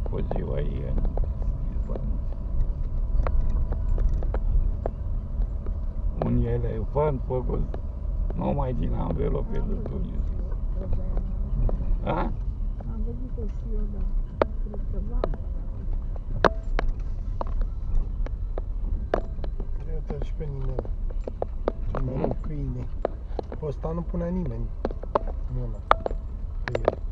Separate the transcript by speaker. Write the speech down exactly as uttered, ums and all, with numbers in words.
Speaker 1: cu ziua ei. Un elefant făcut numai din anvelope de Dumnezeu. A?
Speaker 2: Am văzut-o și eu, dar cred că v-am
Speaker 3: Uite-l și pe Ninel. Ce mă rog câine. Pe ăsta nu punea nimeni mâna pe el.